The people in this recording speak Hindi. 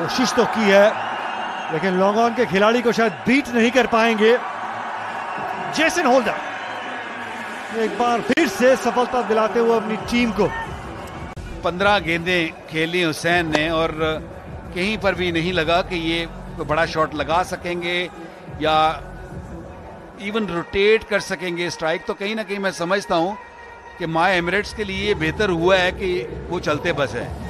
कोशिश तो की है, लेकिन लॉन्ग ऑन के खिलाड़ी को शायद बीट नहीं कर पाएंगे। जेसन होल्डर एक बार फिर से सफलता दिलाते हुए अपनी टीम को। 15 गेंदें खेली हुसैन ने और कहीं पर भी नहीं लगा कि ये कोई बड़ा शॉट लगा सकेंगे या इवन रोटेट कर सकेंगे स्ट्राइक। तो कहीं ना कहीं मैं समझता हूं कि माय एमिरेट्स के लिए बेहतर हुआ है कि वो चलते बस है।